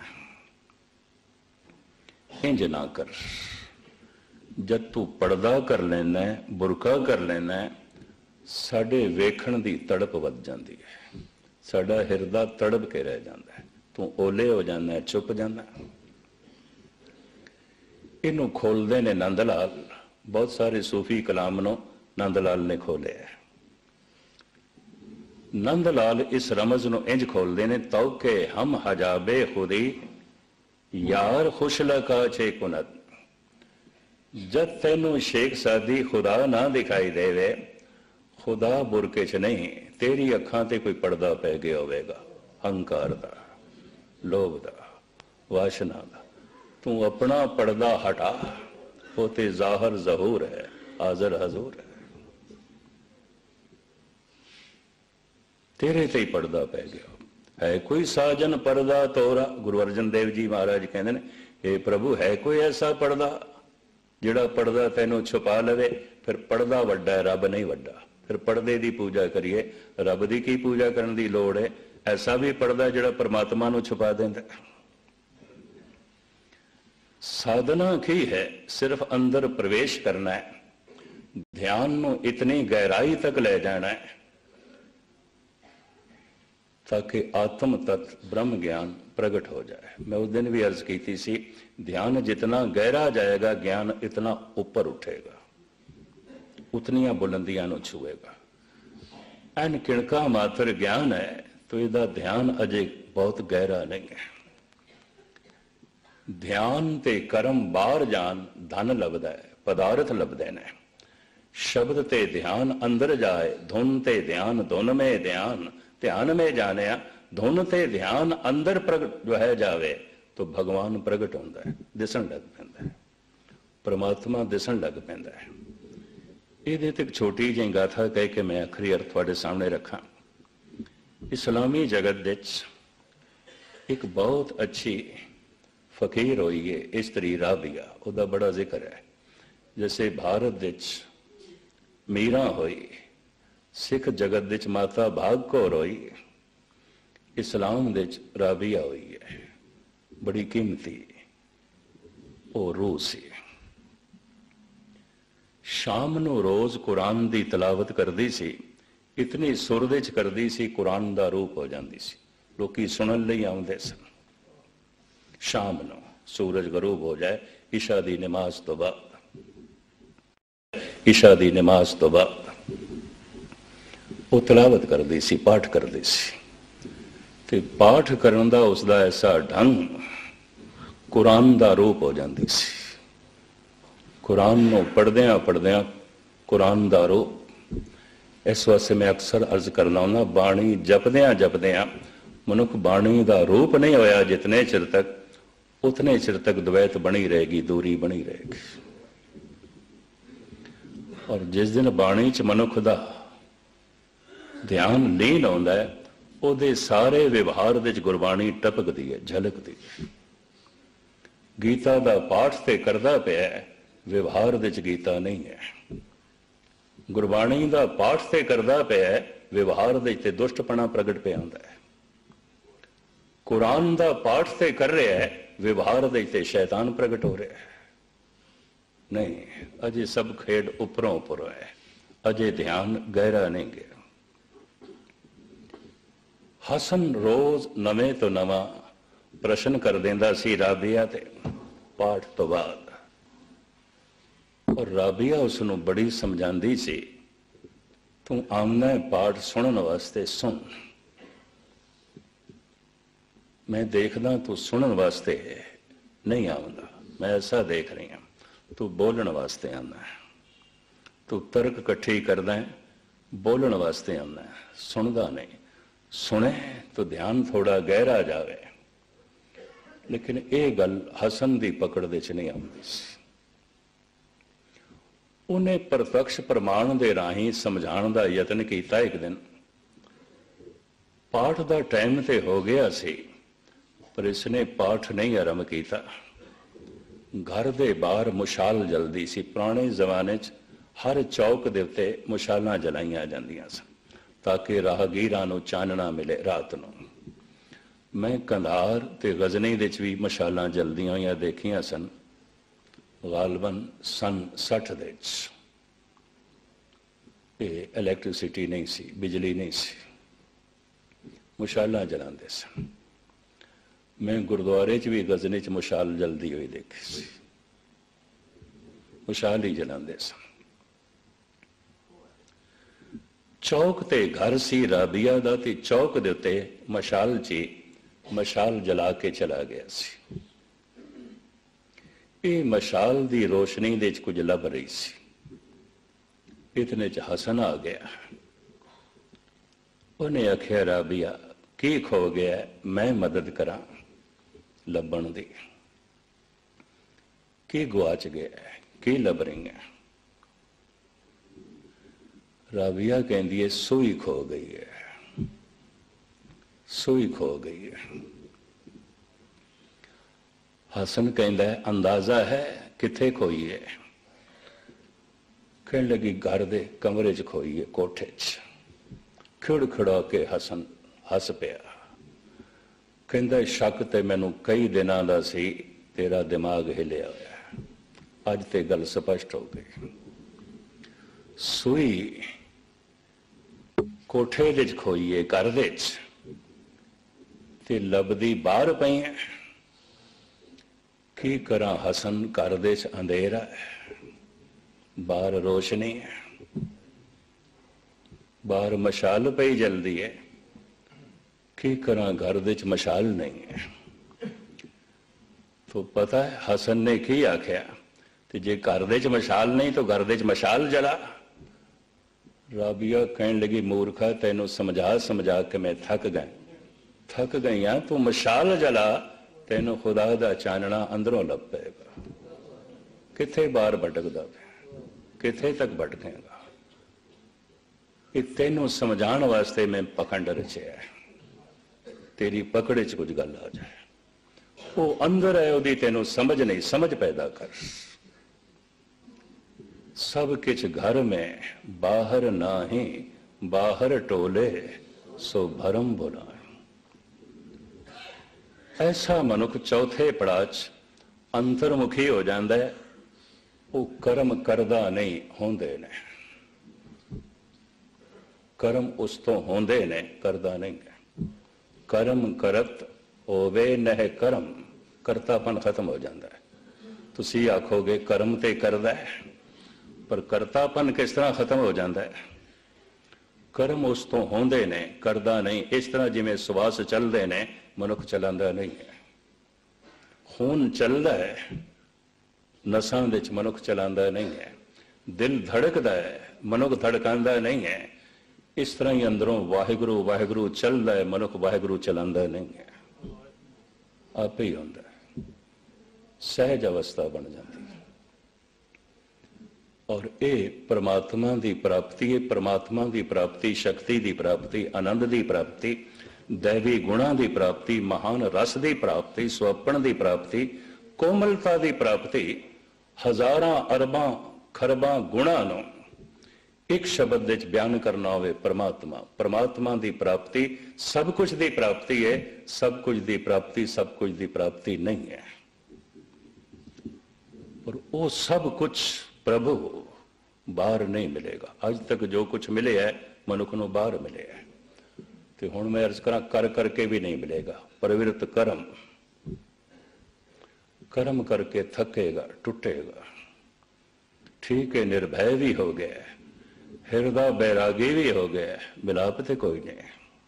इंज ना कर। जब तू पर्दा कर लेना, बुरका कर लेना, साडे वेखण दी तड़प वध जाती है, साडा हिरदा तड़प के रह जाता है। तू ओले हो जाना, चुप जाना। इनू खोलते ने नंद लाल। बहुत सारे सूफी कलाम नो नंद लाल ने खोले है। नंद लाल इस रमज नो इंज खोलते ने, तो के हम हजाबे खुदी यार खुश लका छे कुनत। जब तेनू शेख सादी खुदा ना दिखाई देवे, खुदा बुरके च नहीं, तेरी अखां ते कोई पर्दा पै गया होवेगा, हंकार दा, लोभ दा, वासना दा। तू अपना पर्दा हटा, वो ते जाहर जहूर है, हाजर हजूर है। तेरे ते ही पर्दा पै गया है। कोई साजन पर्दा तोरा, गुरु अर्जन देव जी महाराज कहते हैं, हे प्रभु है कोई ऐसा पर्दा जिहड़ा पर्दा तैनू छुपा लवे? फिर पर्दा वड्डा है, रब नहीं वड्डा। फिर पर्दे की पूजा करिए, रब की की पूजा करने की लोड़ है? ऐसा भी पर्दा जिहड़ा परमात्मा नू छुपा देंदा। साधना की है? सिर्फ अंदर प्रवेश करना है, ध्यान नू इतनी गहराई तक ले जाना है ताकि आत्म तत्व ब्रह्म ज्ञान प्रगट हो जाए। मैं उस दिन भी अर्ज की सी, ध्यान जितना गहरा जाएगा ज्ञान इतना ऊपर उठेगा, उतनियां बुलंदियां नू छुएगा। एन किणका मात्र ज्ञान है तो इसका ध्यान अजे बहुत गहरा नहीं है। ध्यान ते कर्म बाहर जान धन लभदा है, पदार्थ लभदे ने। शब्द ते ध्यान अंदर जाए, धुन ते ध्यान धुन में ध्यान, ध्यान में जाने धुन ते ध्यान अंदर प्रगट जो है जावे तो भगवान प्रगट होता है, दिसन लग पैंदा है, परमात्मा दिसन लग पैंदा है। ये एक छोटी जी गाथा कह के मैं आखिरी अर्थ तुहाडे सामने रखा। इस्लामी जगत विच एक बहुत अच्छी फकीर हुई है स्त्री राबिया, उसका बड़ा जिक्र है। जैसे भारत विच मीरा हुई, सिख जगत विच माता भाग कौर हुई, इस्लाम विच राबिया हुई है, बड़ी कीमती वो रूह सी। शाम नू रोज कुरान की तलावत करती सी, इतनी सुर विच करती सी कुरान का रूप हो जाती सी। लोग सुनन लई आउंदे सन। शाम नू सूरज गरूब हो जाए, ईशा की नमाज तो बाद, ईशा की नमाज तो बाद वो तलावत करती सी, पाठ करती सी। ते पाठ करन दा उसका ऐसा ढंग कुरान का रूप हो जाती सी। कुरान नू पढ़द्या पढ़द्या कुरान का रूप। इस वास्ते मैं अक्सर अर्ज करना हुंदा, बाणी जपद्या जपद्या मनुख बाणी का रूप नहीं होया जितने चिर तक, उतने चिर तक द्वैत बनी रहेगी, दूरी बनी रहेगी। और जिस दिन बाणी च मनुख का ध्यान लीन आउंदा है, उहदे सारे व्यवहार विच गुरबाणी टपकदी है, झलकदी है। गीता का पाठ ते करदा पिया है, व्यवहार विच गीता नहीं है। गुरबाणी का पाठ ते करदा पिया है, व्यवहार विच ते दुष्टपना प्रगट पे आंदा है। कुरान का पाठ ते कर रहा है, व्यवहार विच ते शैतान प्रगट हो रहा है। नहीं, अजे सब खेड उपरों उपर है, अजे ध्यान गहरा नहीं गया। हसन रोज नवे तो नवा प्रश्न कर देंदा सी राबिया ते पाठ तो बाद, और राबिया उसनू बड़ी समझाती सी, तू आमना पाठ सुनने वास्ते सुन, मैं देखदा तू सुनने वास्ते नहीं आउंदा, मैं ऐसा देख रही हूं, तू बोलने वास्ते आना है, तू तर्क इकट्ठी करदा है, बोलने वास्ते आना है, सुनदा नहीं। सुने तो ध्यान थोड़ा गहरा जावे, लेकिन यह गल हसन की पकड़ दे च नहीं आउंदी सी। उन्हें प्रत्यक्ष प्रमाण के राही समझाने का यतन किया। एक दिन पाठ का टाइम तो हो गया सी, पर इसने पाठ नहीं आरंभ किया। घर के बाहर मुशाल जलती सी। पुराने जमाने च हर चौक के उत्ते मुशालां जलाईयां जांदियां सन ताकि राहगीरां नूं चानना मिले रात नूं। मैं कंधार ते गजनी दे च भी मशालां जलदियां होईयां देखियां सन, गालबन सन सठ दे च। इलैक्ट्रिसिटी नहीं सी, बिजली नहीं सी, मुशालां जलांदे सन। मैं गुरुद्वारे च भी गजनी च मुशाल जलदी हुई देखी सी, मुशाल ही जलांदे सन। चौक ते घर सी राबिया दा, ते चौक दे उत्ते मशाल ची मशाल जला के चला गया सी। ये मशाल दी रोशनी दे कुछ लभ रही सी। इतने च हसन आ गया। उन्हें आख्या राबिया की खो गया, मैं मदद करा लभण दी। की गुआच गया, की लभ रही है? राबिया कहती है सूई खो गई है, सूई खो गई है। हसन कहता है अंदाजा है किथे खोई है? कहने लगी घर दे कमरे च खोई है, कोठे च। खिड़ खिड़ा के हसन हस पिया। कहता शक ते मैनू कई दिनों का सी, तेरा दिमाग हिलिया होया, अज ते गल स्पष्ट हो गई। सूई कोठे दे खोई है, घर दे ते लभदी बाहर पई है। की करा हसन, घर दे अंधेरा है, बाहर रोशनी है, बाहर मशाल पई जल्दी है। की करा घर दे मशाल नहीं है। तो पता है हसन ने की आख्या, तो जे घर दे मशाल नहीं तो घर दे मशाल जला। राबिया कहने लगी मूर्खा, तेनों समझा समझा के मैं थक गई थक गई हाँ। तू मशाल जला, तेनों खुदा दा चानना अंदरों लभ पेगा। किथे बाहर भटकदा पिया, किथे तक भटकेगा? ये तेनों समझाने वास्ते मैं पखंड रचिया है, तेरी पकड़े च कुछ गल आ जाए। वो अंदर है, ओदी तेनों समझ नहीं, समझ पैदा कर। सब किछ घर में बाहर नाही, बाहर टोले सो भरम बुलाए। ऐसा मनुख चौथे पड़ाव च अंतर्मुखी हो जाता है। वो कर्म करदा नहीं, होंदे ने। कर्म उस तो होंदे ने, करदा नहीं है। कर्म करत होवे नह कर्म, करतापन खत्म हो जाता है। तुसी आखोगे कर्म ते करदा है, पर करतापन किस तरह खत्म हो जाता है? कर्म उस तो होंदे ने, करदा नहीं। इस तरह जिमें सुवास चलते ने, मनुख चलांदा नहीं है। खून चलता है, नसां दे च मनुख चलांदा नहीं है। दिल धड़कदा है, मनुख धड़कांदा नहीं है। इस तरह ही अंदरों वाहिगुरु वाहिगुरु चलता है, मनुख वाहिगुरु चलांदा नहीं है। आप ही होंदा है, सहज अवस्था बन जाती है। और ये परमात्मा की प्राप्ति है। परमात्मा की प्राप्ति, शक्ति की प्राप्ति, आनंद की प्राप्ति, दैवी गुणा की प्राप्ति, महान रस की प्राप्ति, स्वप्न की प्राप्ति, कोमलता की प्राप्ति, हजारां अरबां खरबां गुणा नूं एक शब्द विच बयान करना होवे परमात्मा। परमात्मा की प्राप्ति सब कुछ की प्राप्ति है। सब कुछ की प्राप्ति सब कुछ की प्राप्ति नहीं है। और वो सब कुछ प्रभु बाहर नहीं मिलेगा। अज तक जो कुछ मिले है मनुख नूं बाहर मिले है, तो हुण मैं अर्ज करा कर करके भी नहीं मिलेगा। प्रवृत्त कर्म, कर्म करके थकेगा, टूटेगा। ठीक है, निर्भय भी हो गया, हृदय बैरागी भी हो गया, मिलाप तो कोई नहीं।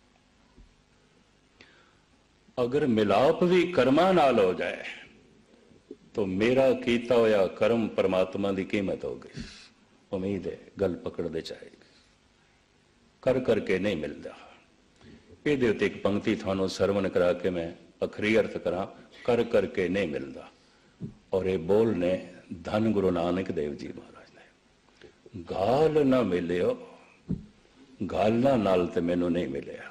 अगर मिलाप भी कर्मा नाल हो जाए तो मेरा कीता होया कर्म परमात्मा की कीमत होगी। उम्मीद है गल पकड़ दे जाएगी। कर करके नहीं मिलता। ये उत्ते एक पंक्ति थानों सरवण करा के मैं अखरी अर्थ करा, कर करके नहीं मिलता। और ये बोल ने धन गुरु नानक देव जी महाराज ने, गाल ना मिलियो, गालना नाल ते मैनू नहीं मिलिया।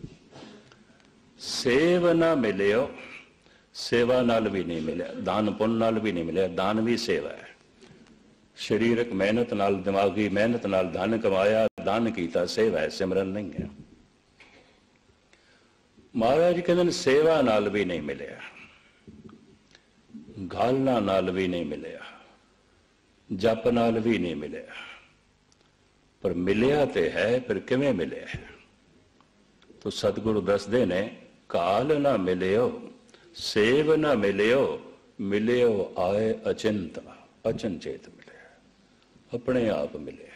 सेव ना मिलियो, सेवा नाल भी नहीं मिलिया। दान पुण्य नाल भी नहीं मिलिया। दान भी सेवा है। शरीरक मेहनत नाल, दिमागी मेहनत नाल धन कमाया, दान कीता, सेवा है, सिमरन नहीं है। महाराज कहते सेवा नाल भी नहीं मिलिया, गालना नाल भी नहीं मिलिया, जप नाल भी नहीं मिलिया। पर मिलिया ते है, फिर किवें मिलिया है? तो सतगुरु दसदे ने, काल ना मिलियो, सेव ना मिलियो, मिलियो आए अचिंता, अचनचेत मिले, अपने आप मिले।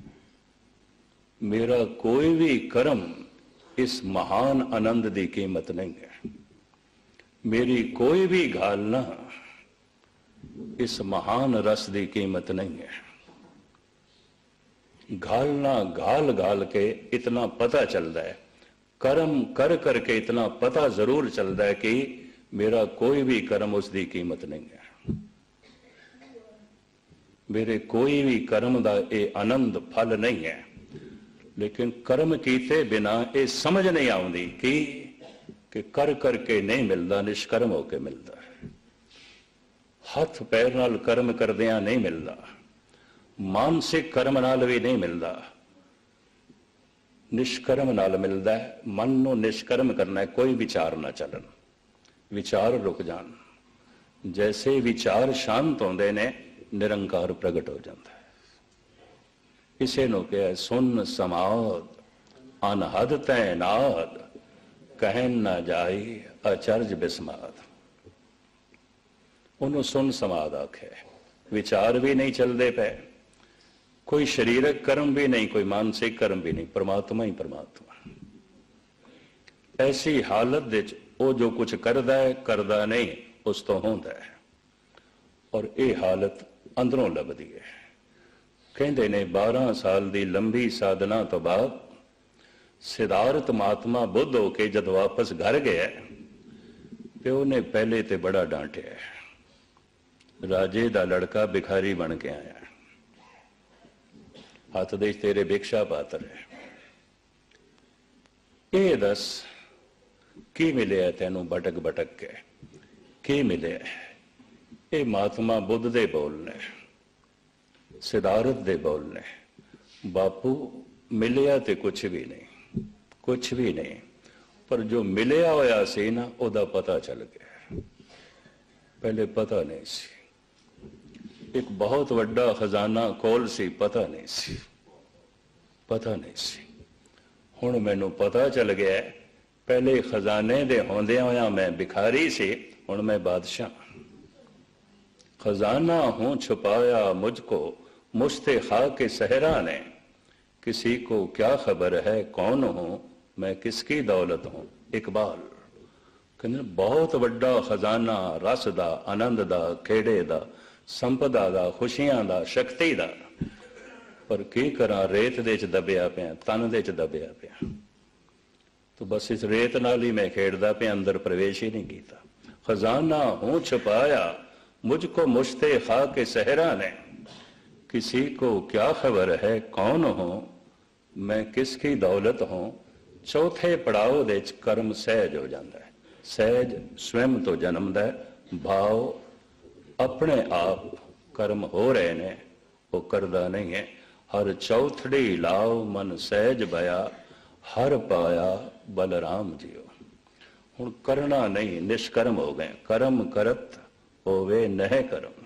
मेरा कोई भी कर्म इस महान आनंद की कीमत नहीं है। मेरी कोई भी घालना इस महान रस की कीमत नहीं है। घालना घाल घाल के इतना पता चलता है, कर्म कर करके इतना पता जरूर चलता है कि मेरा कोई भी कर्म उसकी कीमत नहीं है, मेरे कोई भी कर्म का ये आनंद फल नहीं है। लेकिन कर्म कीते बिना ये समझ नहीं आती कि, कि कर करके नहीं मिलता, निष्कर्म होके मिलता है। हथ पैर नाल कर्म करदियां नहीं मिलता, मानसिक कर्म नाल भी नहीं मिलता, निष्कर्म नाल मिलता है। मन नूं निष्कर्म करना है, कोई विचार ना चलन, विचार रुक जान। जैसे विचार शांत होंदे ने निरंकार प्रगट हो जाता है। इसे नु कहा सुन समाद अनहद तैनाद, कहन ना जाई अचरज बिस्माद। उन्होंने सुन समाद आखे, विचार भी नहीं चलते पे, कोई शरीरक कर्म भी नहीं, कोई मानसिक कर्म भी नहीं, परमात्मा ही परमात्मा। ऐसी हालत दे वो जो कुछ करदा है करदा नहीं, उस तो होंदा है। और ये हालत अंदरों लभदी है। कहते ने बारह साल की लंबी साधना तो बाद सिद्धार्थ महात्मा बुद्ध होके जब वापस घर गया, प्यो ने पहले तो बड़ा डांटिया, राजे का लड़का भिखारी बन के आया, हाथ दे तेरे भिक्षा पात्र है, ये दस की मिले तेनू भटक भटक के, की मिले? ये महात्मा बुद्ध दे बोल ने, सिद्धार्थ दे बोल ने, बापू मिलिया तो कुछ भी नहीं, कुछ भी नहीं, पर जो मिलिया होया सी ना उदा पता चल गया, पहले पता नहीं सी। एक बहुत वड्डा खजाना कोल सी, पता नहीं सी, पता नहीं सी। हुण मैनू पता चल गया, पहले खजाने दे होंदियां होया मैं भिखारी सी, हुण मैं बादशाह। खजाना हूं छुपाया मुझको मुश्ते खा के सहरा ने, किसी को क्या खबर है कौन हूं मैं किसकी दौलत हूं। इकबाल कहते बहुत वड्डा खजाना रस दा, आनंद दा, खेड़े दा, संपदा दा, खुशियां दा, शक्ति दा, पर की करा रेत दे च दबिया पिया, तन दे च दबिया पिया। तो बस इस रेत नाल ही मैं खेड़दा पिया, अंदर प्रवेश ही नहीं किया। खजाना हूं छुपाया मुझको मुश्ते खा के सहरा ने, किसी को क्या खबर है कौन हो मैं किसकी दौलत हूं। चौथे पड़ाव दे कर्म सहज हो जाता है। सहज स्वयं तो जन्मदा है, भाव अपने आप कर्म हो रहे ने, वो करदा नहीं है। हर चौथड़ी लाओ मन सहज बया, हर पाया बलराम जियो। हुण करना नहीं, निष्कर्म हो गए। कर्म करत होवे नह कर्म।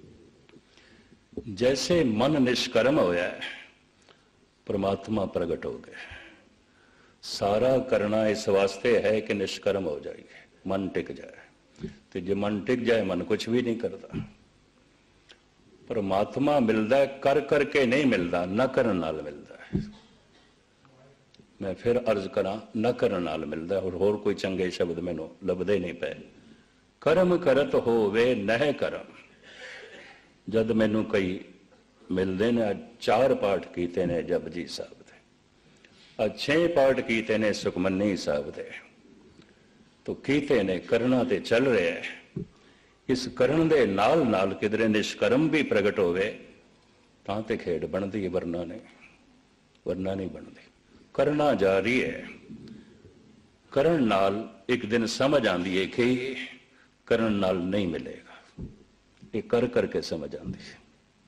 जैसे मन निष्कर्म होया है, परमात्मा प्रगट हो गए। सारा करना इस वास्ते है कि निष्कर्म हो जाएगी, मन टिक जाए। तो जो मन टिक जाए, मन कुछ भी नहीं करता। परमात्मा मिलता है कर करके नहीं मिलता, न करन नाल मिलता है। मैं फिर अर्ज करा, न करन नाल मिलता है। और होर कोई चंगे शब्द मैनू लभदे नहीं पे। कर्म करत होवे नह करम। जद मैनू कई मिलते ने, चार पाठ कीते ने जपजी साहब दे, छे पाठ कीते ने सुखमनी साहब दे, तो कीते ने करना ते चल रहे है। इस करण दे नाल नाल किधरे निष्कर्म भी प्रगट होवे तां ते खेड बनती है, वरना नहीं, वरना नहीं बनती। करना जारी है। करण नाल एक दिन समझ आती है कि करण नाल नहीं मिलेगा, ये कर करके समझ आती है।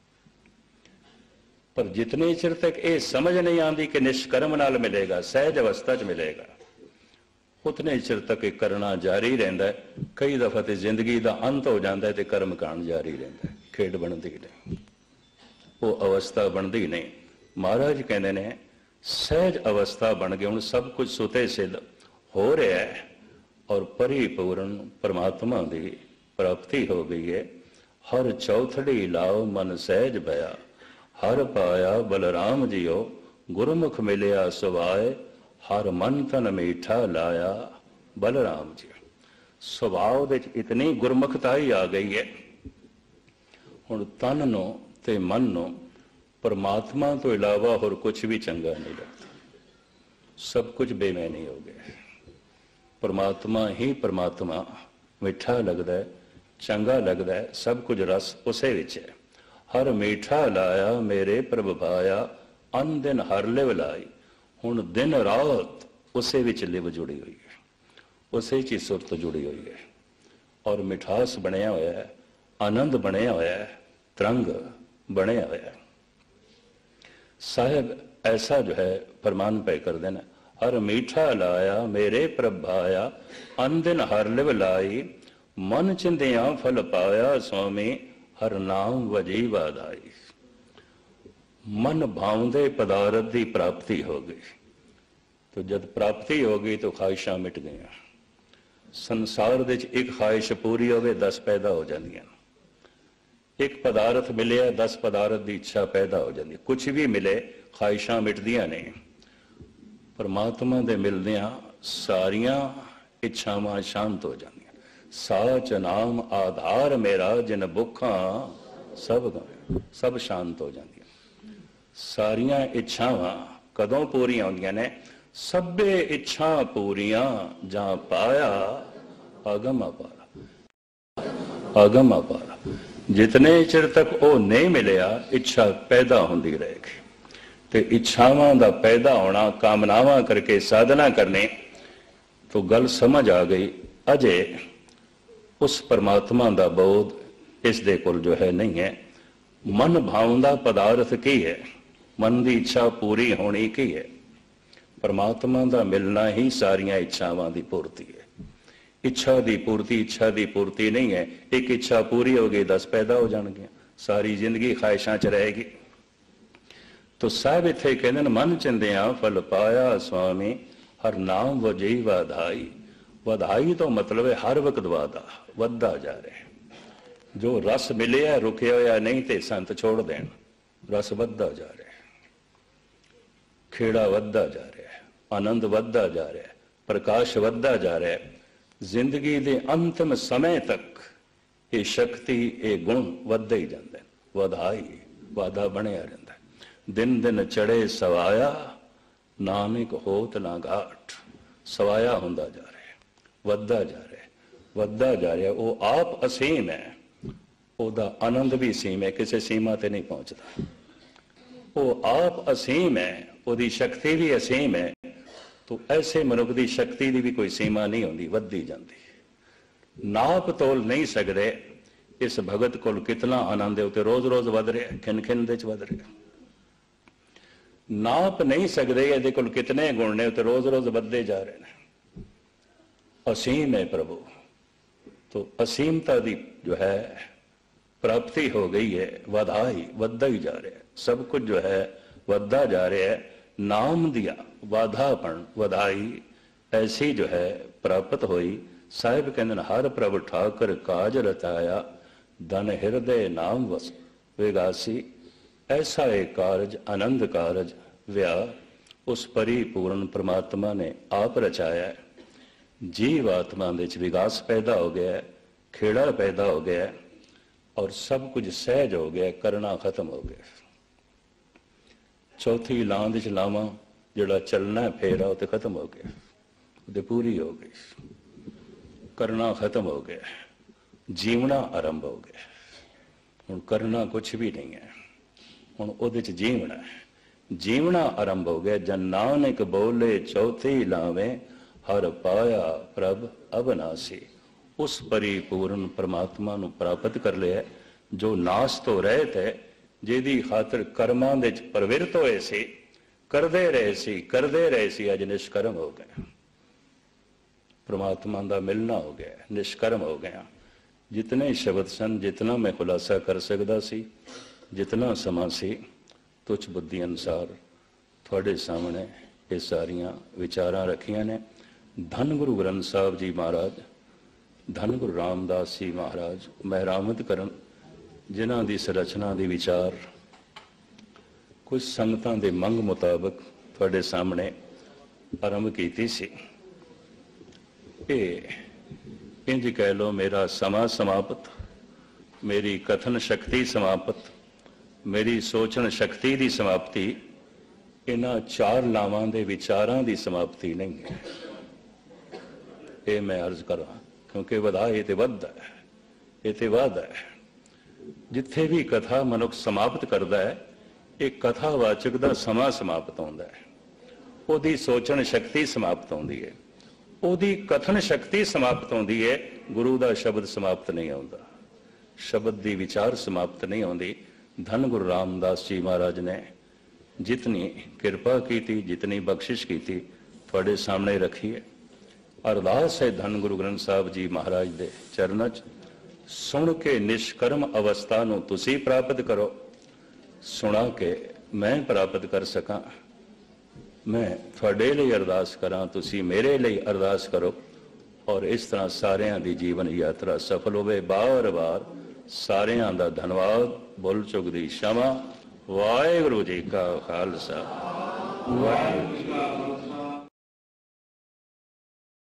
पर जितने चिर तक ये समझ नहीं आती कि निष्कर्म नाल मिलेगा, सहज अवस्था च मिलेगा, उतने चिर तक ये करना जारी रहता है। कई दफा तो जिंदगी का अंत हो जाता है तो कर्म कांड जारी रहता है, खेड बनती नहीं, वो अवस्था बनती नहीं। महाराज कहते ने सहज अवस्था बन गई, हुण सब कुछ सुते सिद्ध हो रहा है और परिपूर्ण परमात्मा की प्राप्ति हो गई है। हर चौथड़ी लाओ मन सहज भया, हर पाया बलराम जियो। गुरमुख मिलिया सुभाए, हर मन तन मीठा लाया बलराम जी। सुभाव दे इतनी गुरमुखता ही आ गई है, हुण तन नो ते मन नो परमात्मा तो इलावा और कुछ भी चंगा नहीं लगता, सब कुछ बेमैनी हो गया। परमात्मा ही परमात्मा मिठा लगता है, चंगा लगता है, सब कुछ रस उसे विच है। हर मीठा लाया मेरे प्रभ भाया, अन दिन हर लिव लाई। हुण दिन रात उसे विच लिव जुड़ी हुई है, उसे च सुरत जुड़ी हुई है, और मिठास बनया होया है, आनंद बनया होया है, तरंग बनया होया है। साहब ऐसा जो है फरमान पे कर देना, हर मीठा लाया मेरे प्रभ भाया, अन दिन हर लिव लाई। मन चिंदिया फल पाया स्वामी, हर नाम वजी वाधाई। मन भावदे पदारथ की प्राप्ति हो गई, तो जब प्राप्ति हो गई तो ख्वाहिशां मिट गई। संसार दे एक ख्वाहिश पूरी होवे दस पैदा हो जांदियां, एक पदार्थ मिले दस पदार्थ की इच्छा पैदा हो जाती। कुछ भी मिले ख्वाहिशां मिटदियां नहीं, परमात्मा दे मिलदियां सारियां इच्छावां शांत हो जांदियां। साच नाम आधार मेरा, जिन भुखा सब गए, सब शांत हो जांदियां। सारियां इच्छावां कदों पूरियां होंदियां ने, सभे इच्छा पूरियां जां पाया आगम अपारा। आगम अपारा जितने चिर तक वो नहीं मिलिया इच्छा पैदा होंदी रहेगी। तो इच्छावां दा पैदा होना, कामनावां करके साधना करने, तो गल समझ आ गई। अजे उस परमात्मा दा बोध इस दे कोल जो है नहीं है। मन भावंदा पदार्थ की है, मन की इच्छा पूरी होनी की है। परमात्मा दा मिलना ही सारियां इच्छावां दी पूर्ति है। इच्छा दी पूर्ति इच्छा दी पूर्ति नहीं है। एक इच्छा पूरी हो गई दस पैदा हो जाएंगे, सारी जिंदगी ख्वाहिशां च रहेगी। तो साहब इत्थे कहंदे ने, मन चिंदिया फल पाया स्वामी, हर नाम वजही वाधाई। वाधाई तो मतलब है हर वक्त वादा वधदा जा रहा है। जो रस मिले है रुके होया नहीं, तो संत छोड़ देन, रस वधदा जा रहा है, खेड़ा वधदा जा रहा है, आनंद वधदा जा रहा है, प्रकाश वधदा जा रहा है। जिंदगी के अंतिम समय तक ये शक्ति ये गुण वधदे ही जांदे, वधाई वादा बनया रहिंदा। दिन दिन चढ़े सवाया, नानक होत ना घाट। सवाया हुंदा जा रहा है, वधदा जा रहा है, वधदा जा रहा है। वो आप असीम है, ओदा आनंद भी सीम है, किसी सीमा ते नहीं पहुंचता। वो आप असीम है, ओदी शक्ति भी असीम है। तो ऐसे मनुख की शक्ति की भी कोई सीमा नहीं होती, वधदी जाती। नाप तोल नहीं सकते इस भगत को कितना आनंद है, उते रोज रोज वध रहा, खिन खिन दे च वध रहा। नाप नहीं सकते ये कोल कितने गुण ने, उते रोज रोज वधदे जा रहे हैं। असीम है प्रभु, तो असीमता की जो है प्राप्ति हो गई है, वधाई वधदा ही जा रहा है। सब कुछ जो है वधदा जा रहा है। नाम दिया वाधापन वधाई ऐसी जो है प्राप्त हुई। साहिब कहते हर प्रभ ठाकर काज रचाया, धन हृदय नाम वस विगासी। ऐसा एक कारज आनंद कारज विआह उस परिपूर्ण परमात्मा ने आप रचाया है। जीव आत्मा दे च विकास पैदा हो गया है, खेड़ा पैदा हो गया है, और सब कुछ सहज हो गया, करना खत्म हो गया। चौथी लांद च लावां जिहड़ा चलना फेरा तो खत्म हो गया, वो पूरी हो गई। करना खत्म हो गया, जीवना आरंभ हो गया। हुण करना कुछ भी नहीं है, हुण उहदे च जीवना है। जीवना आरंभ हो गया। जन नानक बोले चौथी लावे, हर पाया प्रभ अविनाशी। उस परिपूर्ण परमात्मा नूं प्राप्त कर लिया जो नाश तो रहत है, जिहदी खातर कर्मां दे च प्रवृत्त होए सी, करदे रहे सी करदे रहे सी अज निष्कर्म हो गए। परमात्मा का मिलना हो गया, निष्कर्म हो गया। जितने शब्द सन, जितना मैं खुलासा कर सकता सी, जितना समा सी, तुच्छ बुद्धि अनुसार थोड़े सामने ये सारियां विचारां रखियां ने। धन गुरु ग्रंथ साहब जी महाराज, धन गुरु रामदास जी महाराज महरामत करन, जिन्हां दी संरचना दी विचार कुछ संगतां दे मंग मुताबक थोड़े सामने आरंभ कीती सी। ये इंज कह लो मेरा समा समाप्त, मेरी कथन शक्ति समाप्त, मेरी सोचण शक्ति की समाप्ति इन्हां चार लावां दे विचारां की समाप्ति नहीं है। ये मैं अर्ज करा क्योंकि वधा ये तो वधदा है, ये तो वाध है। जिथे भी कथा मनुख समाप्त करता है, एक कथावाचक का समा समाप्त होता है, ਉਹਦੀ सोचण शक्ति समाप्त होती है, ਉਹਦੀ कथन शक्ति समाप्त होती है। गुरु का शब्द समाप्त नहीं आता, शब्द की विचार समाप्त नहीं आती। धन गुरु रामदास जी महाराज ने जितनी कृपा की थी, जितनी बख्शिश की थी, थोड़े सामने रखी है। अरदास है धन गुरु ग्रंथ साहब जी महाराज के चरणों च, सुन के निष्कर्म अवस्था नूं तुसी प्राप्त करो, सुना के मैं प्राप्त कर सका। मैं थोड़े लिए अरदास करा, तुसी मेरे लिए अरदास करो, और इस तरह सारियां दी जीवन यात्रा सफल होवे। बार बार सारियां दा धन्यवाद। बुल चुक दी क्षमा। वाहिगुरू जी का खालसा, वाहिगुरू।